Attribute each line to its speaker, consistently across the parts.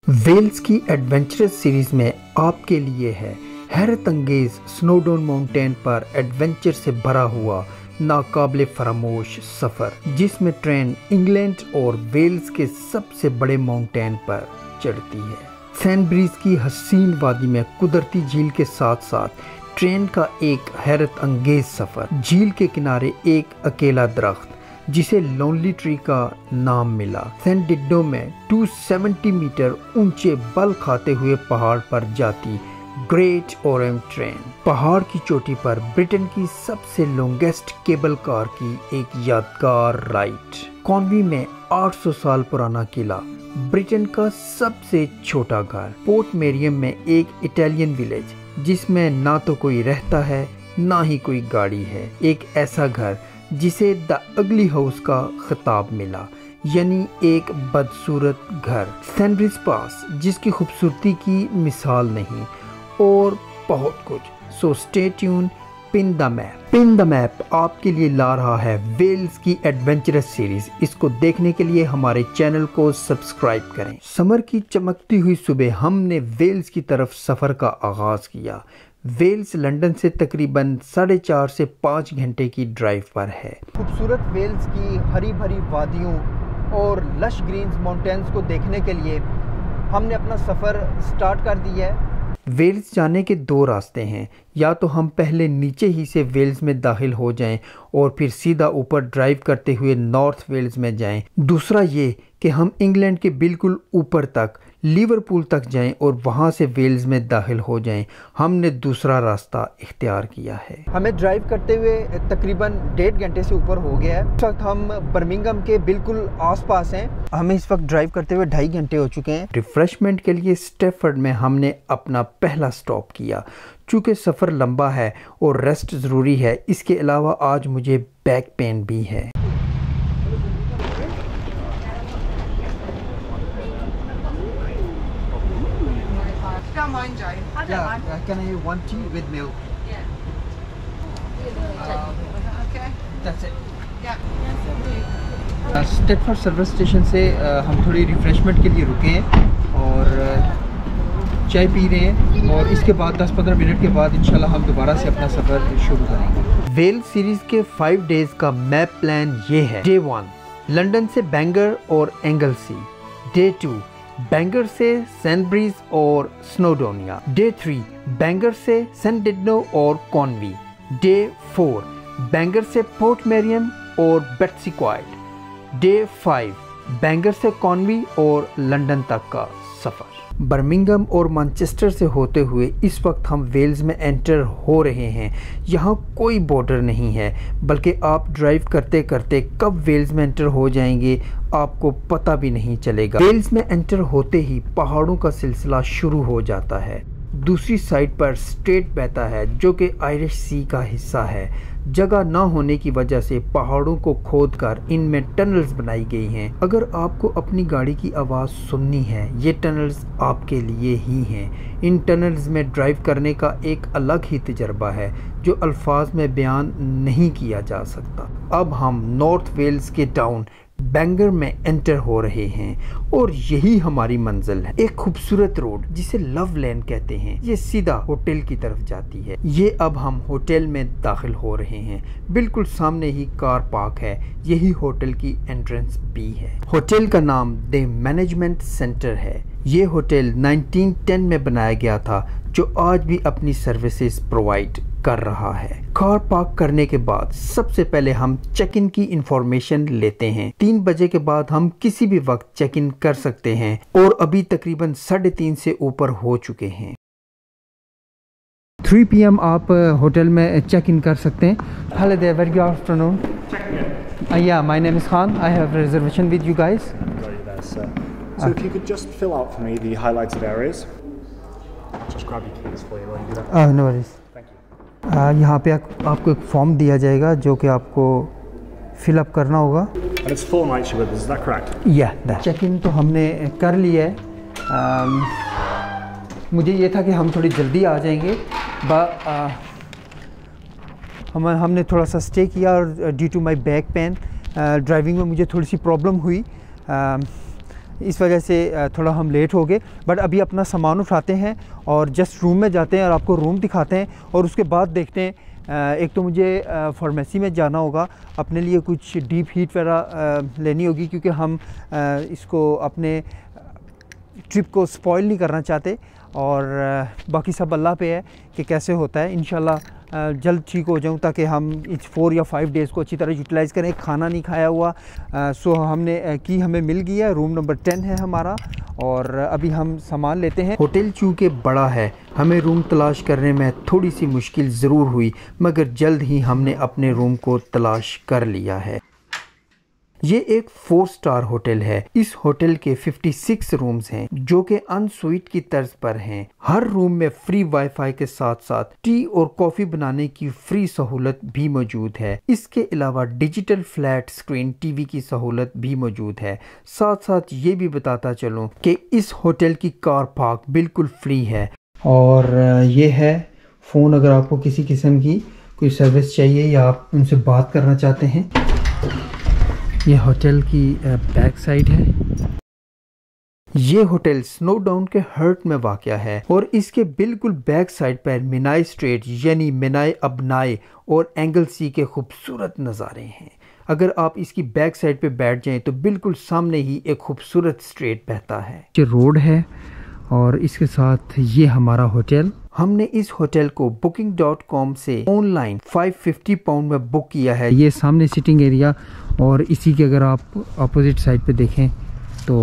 Speaker 1: Wales की adventurous series में आपके लिए है हैरत अंगेज स्नोडोन माउंटेन पर एडवेंचर से भरा हुआ नाकाबिले फरामोश सफ़र, जिसमें ट्रेन इंग्लैंड और वेल्स के सबसे बड़े माउंटेन पर चढ़ती है। सैनब्रीज की हसीन वादी में कुदरती झील के साथ साथ ट्रेन का एक हैरत अंगेज सफ़र। झील के किनारे एक अकेला दरख्त जिसे लोनली ट्री का नाम मिला, सैन डिड्डो में 270 मीटर ऊंचे बल खाते हुए पहाड़ पर जाती ग्रेट ओरम ट्रेन। पहाड़ की चोटी पर ब्रिटेन की सबसे लॉन्गेस्ट केबल कार की एक यादगार राइड। कॉनवी में 800 साल पुराना किला, ब्रिटेन का सबसे छोटा घर, पोर्ट मेरियम में एक इटालियन विलेज जिसमें ना तो कोई रहता है ना ही कोई गाड़ी है, एक ऐसा घर जिसे द अगली हाउस का खिताब मिला, यानी एक बदसूरत घर। सैनब्रिज पास जिसकी खूबसूरती की मिसाल नहीं, और बहुत कुछ। So stay tune. Pin the map आपके लिए ला रहा है वेल्स की एडवेंचरस सीरीज। इसको देखने के लिए हमारे चैनल को सब्सक्राइब करें। समर की चमकती हुई सुबह हमने वेल्स की तरफ सफ़र का आगाज़ किया। वेल्स लंदन से तकरीबन 4.5 से 5 घंटे की ड्राइव पर है। खूबसूरत वेल्स की हरी भरी वादियों और लश ग्रीन्स माउंटेन्स को देखने के लिए हमने अपना सफ़र स्टार्ट कर दिया है। वेल्स जाने के 2 रास्ते हैं, या तो हम पहले नीचे ही से वेल्स में दाखिल हो जाएं और फिर सीधा ऊपर ड्राइव करते हुए नॉर्थ वेल्स में जाएं। दूसरा ये कि हम इंग्लैंड के बिल्कुल ऊपर तक लिवरपूल तक जाएं और वहां से वेल्स में दाखिल हो जाएं। हमने दूसरा रास्ता इख्तियार किया है। हमें ड्राइव करते हुए तकरीबन 1.5 घंटे से ऊपर हो गया है। इस वक्त हम बर्मिंघम के बिल्कुल आसपास हैं। हमें इस वक्त ड्राइव करते हुए 2.5 घंटे हो चुके हैं। रिफ्रेशमेंट के लिए स्टेफर्ड में हमने अपना पहला स्टॉप किया। चूँकि सफ़र लंबा है और रेस्ट ज़रूरी है, इसके अलावा आज मुझे बैक पेन भी है।
Speaker 2: Don't mind, Jane. I don't mind.
Speaker 1: Can I have 1 tea with milk?
Speaker 2: Yeah. Okay.
Speaker 1: That's it.
Speaker 2: Yeah.
Speaker 1: Stafford service station से हम थोड़ी रिफ़्रेशमेंट के लिए रुके हैं और चाय पी रहे हैं, और इसके बाद 10-15 मिनट के बाद इंशाल्लाह हम दोबारा से अपना सफ़र शुरू करेंगे। वेल्स सीरीज़ के 5 डेज़ का मैप प्लान ये है। डे 1 लंदन से बैंगर और एंगलसी। डे 2 बैंगर से सैनब्रीज और स्नोडोनिया। डे 3 बैंगर से सैन डिड्डो और कॉनवी। डे 4 बैंगर से पोर्ट मेरियम और बेट्सी क्वाइट। डे 5 बैंगर से कॉनवी और लंदन तक का सफ़र। बर्मिंघम और मैनचेस्टर से होते हुए इस वक्त हम वेल्स में एंटर हो रहे हैं। यहाँ कोई बॉर्डर नहीं है, बल्कि आप ड्राइव करते करते कब वेल्स में एंटर हो जाएंगे आपको पता भी नहीं चलेगा। वेल्स में एंटर होते ही पहाड़ों का सिलसिला शुरू हो जाता है। दूसरी साइड पर स्ट्रेट बहता है जो कि आयरिश सी का हिस्सा है। जगह न होने की वजह से पहाड़ों को खोदकर इनमें टनल्स बनाई गई हैं। अगर आपको अपनी गाड़ी की आवाज़ सुननी है, ये टनल्स आपके लिए ही हैं। इन टनल्स में ड्राइव करने का एक अलग ही तजर्बा है जो अल्फाज में बयान नहीं किया जा सकता। अब हम नॉर्थ वेल्स के टाउन बैंगर में एंटर हो रहे हैं और यही हमारी मंजिल है। एक खूबसूरत रोड जिसे लव लेन कहते हैं, ये सीधा होटल की तरफ जाती है। ये अब हम होटल में दाखिल हो रहे हैं। बिल्कुल सामने ही कार पार्क है, यही होटल की एंट्रेंस भी है। होटल का नाम द मैनेजमेंट सेंटर है। ये होटल 1910 में बनाया गया था, जो आज भी अपनी सर्विसेज प्रोवाइड कर रहा है। कार पार्क करने के बाद सबसे पहले हम चेक इन की इंफॉर्मेशन लेते हैं। 3 बजे के बाद हम किसी भी वक्त चेक इन कर सकते हैं और अभी तकरीबन 3:30 से ऊपर हो चुके हैं। 3 PM आप होटल में चेक इन कर सकते हैं। Hello there, very good afternoon. Yeah, my name is Khan. I have a reservation with you guys.
Speaker 3: Got you there, sir. So if you could just fill out for me the highlighted areas. Just grab your keys for you while you do that.
Speaker 1: No worries.
Speaker 3: Thank you.
Speaker 1: यहाँ पे आपको एक form दिया जाएगा जो कि आपको fill up करना होगा।
Speaker 3: And it's 4 nights you're with us, is that correct?
Speaker 1: Check in तो हमने कर लिया है। मुझे ये था कि हम थोड़ी जल्दी आ जाएंगे, हमने थोड़ा सा स्टे किया और due to my back pain driving में मुझे थोड़ी सी प्रॉब्लम हुई। इस वजह से थोड़ा हम लेट हो गए। बट अभी अपना सामान उठाते हैं और जस्ट रूम में जाते हैं और आपको रूम दिखाते हैं, और उसके बाद देखते हैं। एक तो मुझे फार्मेसी में जाना होगा, अपने लिए कुछ डीप हीट वगैरह लेनी होगी, क्योंकि हम इसको अपने ट्रिप को स्पॉइल नहीं करना चाहते। और बाकी सब अल्लाह पे है कि कैसे होता है। इंशाल्लाह जल्द ठीक हो जाऊं, ताकि हम इस 4 या 5 डेज़ को अच्छी तरह यूटिलाइज़ करें। खाना नहीं खाया हुआ, सो हमने की हमें मिल गया। रूम नंबर 10 है हमारा, और अभी हम सामान लेते हैं। होटल चूँकि बड़ा है, हमें रूम तलाश करने में थोड़ी सी मुश्किल ज़रूर हुई, मगर जल्द ही हमने अपने रूम को तलाश कर लिया है। ये एक 4 स्टार होटल है। इस होटल के 56 रूम्स हैं, जो कि अनस्वीट की तर्ज पर हैं। हर रूम में फ्री वाईफाई के साथ साथ टी और कॉफ़ी बनाने की फ्री सहूलत भी मौजूद है। इसके अलावा डिजिटल फ्लैट स्क्रीन टीवी की सहूलत भी मौजूद है। साथ साथ ये भी बताता चलूँ कि इस होटल की कार पार्क बिल्कुल फ्री है। और ये है फ़ोन, अगर आपको किसी किस्म की कोई सर्विस चाहिए या आप उनसे बात करना चाहते हैं। ये होटल की बैक साइड है। ये होटल स्नोडाउन के हर्ट में वाक़या है, और इसके बिल्कुल बैक साइड पर मिनाई स्ट्रेट यानी मिनाई अबनाई और एंगल सी के खूबसूरत नज़ारे हैं। अगर आप इसकी बैक साइड पे बैठ जाएं तो बिल्कुल सामने ही एक खूबसूरत स्ट्रेट बहता है। ये रोड है, और इसके साथ ये हमारा होटल। हमने इस होटल को booking.com से ऑनलाइन 550 पाउंड में बुक किया है। ये सामने सिटिंग एरिया, और इसी के अगर आप अपोजिट साइड पे देखें तो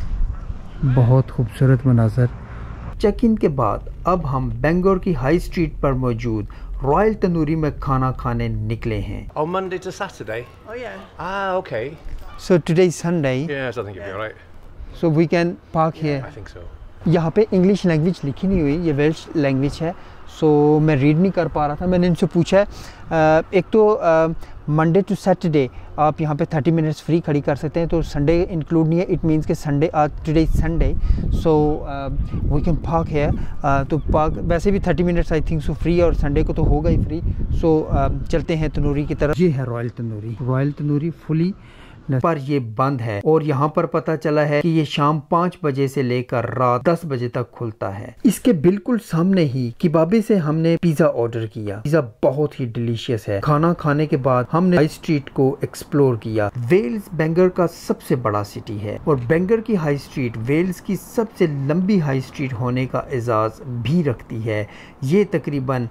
Speaker 1: बहुत खूबसूरत मनाज़र। चेक इन के बाद अब हम बेंगलोर की हाई स्ट्रीट पर मौजूद रॉयल तंदूरी में खाना खाने निकले हैं।
Speaker 4: On Monday to Saturday?
Speaker 2: Oh yeah.
Speaker 4: Ah, okay.
Speaker 1: So today is Sunday.
Speaker 4: Yes, I think it'll be alright.
Speaker 1: So we can park here.
Speaker 4: I think so.
Speaker 1: यहाँ पे इंग्लिश लैंग्वेज लिखी नहीं हुई, ये वेल्श लैंग्वेज है। सो मैं रीड नहीं कर पा रहा था। मैंने इनसे पूछा है, एक तो मंडे टू सैटरडे आप यहाँ पे 30 मिनट्स फ्री खड़ी कर सकते हैं, तो संडे इंक्लूड नहीं है। इट मींस कि Sunday today is Sunday, so we can park है। तो पार्क वैसे भी 30 minutes I think so free, और संडे को तो होगा ही फ्री। सो चलते हैं तंदूरी की तरफ। ये है Royal Tandoori. Royal Tandoori fully पर ये बंद है, और यहाँ पर पता चला है कि ये शाम 5 बजे से लेकर रात 10 बजे तक खुलता है। इसके बिल्कुल सामने ही किबाबे से हमने पिज्जा ऑर्डर किया। पिज्जा बहुत ही डिलीशियस है। खाना खाने के बाद हमने हाई स्ट्रीट को एक्सप्लोर किया। वेल्स बेंगलोर का सबसे बड़ा सिटी है, और बेंगलोर की हाई स्ट्रीट वेल्स की सबसे लंबी हाई स्ट्रीट होने का एजाज भी रखती है। ये तकरीबन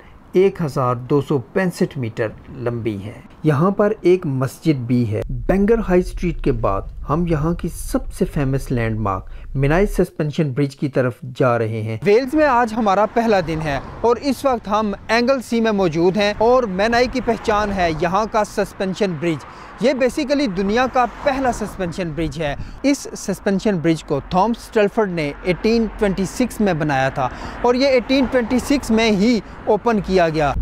Speaker 1: 1265 मीटर लंबी है। यहाँ पर एक मस्जिद भी है। बेंगलोर हाई स्ट्रीट के बाद हम यहाँ की सबसे famous landmark Menai suspension bridge की तरफ जा रहे हैं। वेल्स में आज हमारा पहला दिन है, और इस वक्त हम एंगल सी में मौजूद हैं, और मिनाई की पहचान है यहाँ का सस्पेंशन ब्रिज। ये बेसिकली दुनिया का पहला सस्पेंशन ब्रिज है। इस सस्पेंशन ब्रिज को थॉमस स्टैलफोर्ड ने 1826 में बनाया था, और ये 1826 में ही ओपन किया गया।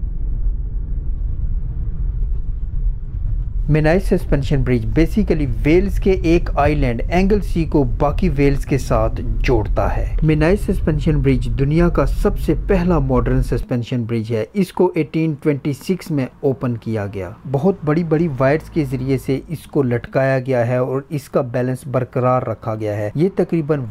Speaker 1: Menai suspension bridge basically Wales के एक आइलैंड एंगल सी को बाकी वेल्स के साथ जोड़ता है। मिनाई सस्पेंशन ब्रिज दुनिया का सबसे पहला मॉडर्न सस्पेंशन ब्रिज है। इसको 1826 में ओपन किया गया। बहुत बड़ी बड़ी वायर्स के जरिए से इसको लटकाया गया है, और इसका बैलेंस बरकरार रखा गया है। ये तकरीबन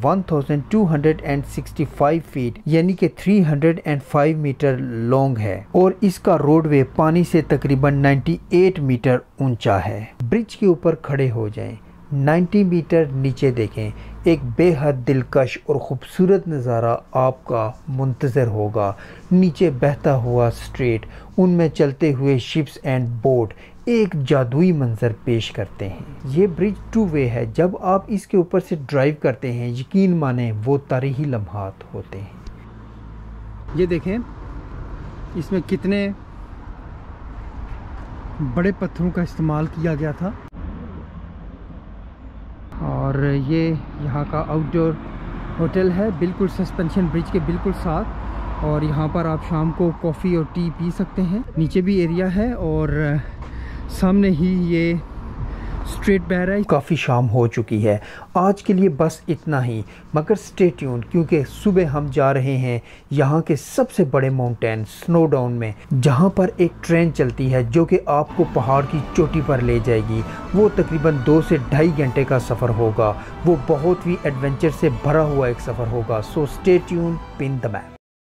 Speaker 1: 1265 फीट यानी कि 305 मीटर लॉन्ग है, और इसका रोडवे पानी से तकरीबन 98 मीटर ऊंचा है। ब्रिज के ऊपर खड़े हो जाएं, 90 मीटर नीचे देखें, एक बेहद दिलकश और खूबसूरत नज़ारा आपका मुंतज़र होगा। नीचे बहता हुआ स्ट्रेट, उनमें चलते हुए शिप्स एंड बोट एक जादुई मंजर पेश करते हैं। ये ब्रिज 2 वे है। जब आप इसके ऊपर से ड्राइव करते हैं, यकीन माने वो तारीखी लम्हात होते हैं। ये देखें इसमें कितने बड़े पत्थरों का इस्तेमाल किया गया था, और ये यहाँ का आउटडोर होटल है बिल्कुल सस्पेंशन ब्रिज के बिल्कुल साथ, और यहाँ पर आप शाम को कॉफ़ी और टी पी सकते हैं। नीचे भी एरिया है, और सामने ही ये स्ट्रेट बह रहा है। काफ़ी शाम हो चुकी है। आज के लिए बस इतना ही, मगर स्टे ट्यून क्योंकि सुबह हम जा रहे हैं यहाँ के सबसे बड़े माउंटेन स्नोडाउन में, जहाँ पर एक ट्रेन चलती है जो कि आपको पहाड़ की चोटी पर ले जाएगी। वो तकरीबन 2 से ढाई घंटे का सफ़र होगा। वो बहुत ही एडवेंचर से भरा हुआ एक सफ़र होगा। So stay tune, pin the map.